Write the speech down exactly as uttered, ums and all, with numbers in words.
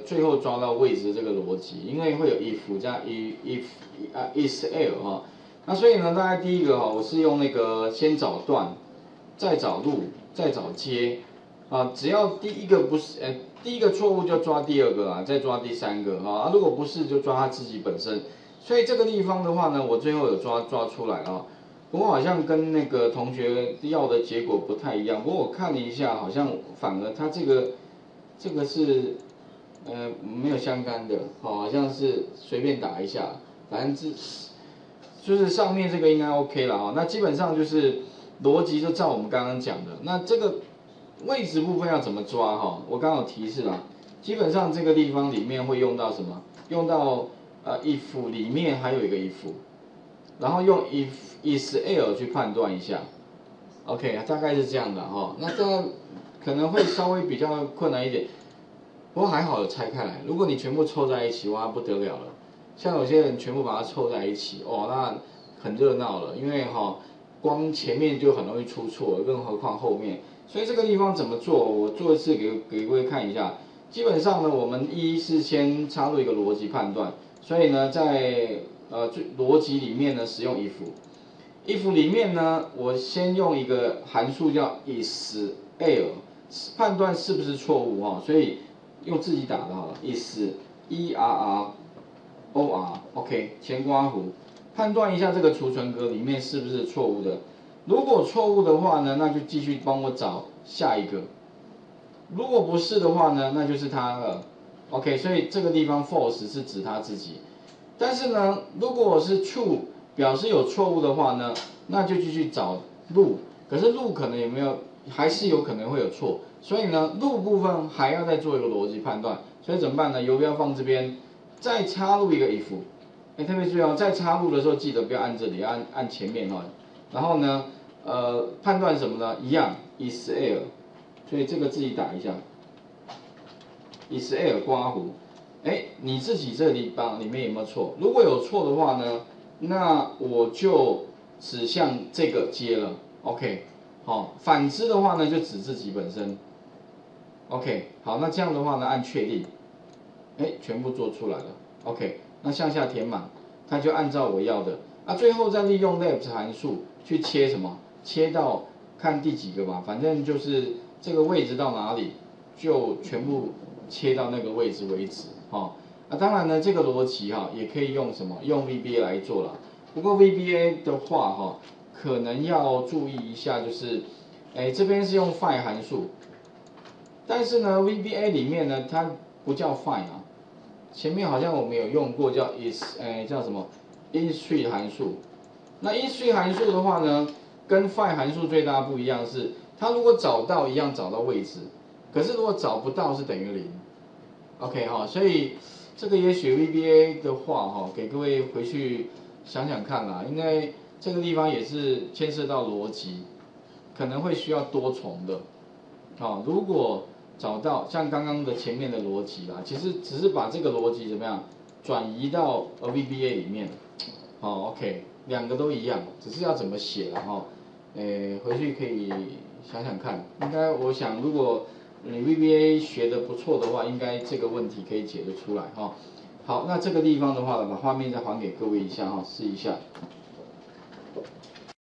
最后抓到位置的这个逻辑，因为会有 if 加 if if 啊 is else 哈，那所以呢，大概第一个哈，我是用那个先找段，再找路，再找接，啊，只要第一个不是，呃，第一个错误就抓第二个啊，再抓第三个啊，如果不是就抓他自己本身。所以这个地方的话呢，我最后有抓抓出来啊，不过好像跟那个同学要的结果不太一样。不过我看了一下，好像反而他这个这个是呃没有相干的，哦，好像是随便打一下，反正是就是上面这个应该 OK 了啊。那基本上就是逻辑就照我们刚刚讲的。那这个位置部分要怎么抓哈？我刚刚有提示啦，基本上这个地方里面会用到什么？用到呃 if 里面还有一个 if， 然后用 if is else 去判断一下 ，OK， 大概是这样的哈。那这样可能会稍微比较困难一点，不过还好有拆开来。如果你全部凑在一起，哇不得了了。像有些人全部把它凑在一起，哦，那很热闹了，因为哈光前面就很容易出错，更何况后面。所以这个地方怎么做？我做一次给给各位看一下。基本上呢，我们一是先插入一个逻辑判断，所以呢，在呃逻辑里面呢使用 if，if 里面呢，我先用一个函数叫 is error， 判断是不是错误哈，所以用自己打的好了 is err or OK 前括弧，判断一下这个储存格里面是不是错误的。如果错误的话呢，那就继续帮我找下一个。如果不是的话呢，那就是它了。OK， 所以这个地方 false 是指它自己。但是呢，如果是 true 表示有错误的话呢，那就继续找路。可是路可能有没有，还是有可能会有错。所以呢，路部分还要再做一个逻辑判断。所以怎么办呢？游标放这边，再插入一个 if。哎，特别注意哦，在插入的时候记得不要按这里，按按前面哈。然后呢，呃，判断什么呢？一样 is error。所以这个自己打一下 ，is error 括弧，哎，你自己这个地方里面有没有错？如果有错的话呢，那我就指向这个接了 ，OK， 好，反之的话呢就指自己本身 ，OK， 好，那这样的话呢按确定，哎，全部做出来了 ，OK， 那向下填满，它就按照我要的，啊，最后再利用 left 函数去切什么？切到看第几个吧，反正就是。这个位置到哪里，就全部切到那个位置为止，哈、哦。那、啊、当然呢，这个逻辑哈、也可以用什么？用 V B A 来做了。不过 V B A 的话哈、可能要注意一下，就是，哎，这边是用 find 函数，但是呢 ，V B A 里面呢，它不叫 find 啊，前面好像我们有用过叫 is， 哎，叫什么 instr 函数。那 instr 函数的话呢，跟 find 函数最大不一样是。它如果找到一样找到位置，可是如果找不到是等于零 ，OK 哈，所以这个也许 V B A 的话哈，给各位回去想想看啦，因为这个地方也是牵涉到逻辑，可能会需要多重的，啊，如果找到像刚刚的前面的逻辑啦，其实只是把这个逻辑怎么样转移到呃 V B A 里面，好 OK， 两个都一样，只是要怎么写了哈，诶，回去可以。想想看，应该我想，如果你 V B A 学的不错的话，应该这个问题可以解得出来哈。好，那这个地方的话呢，把画面再还给各位一下哈，试一下。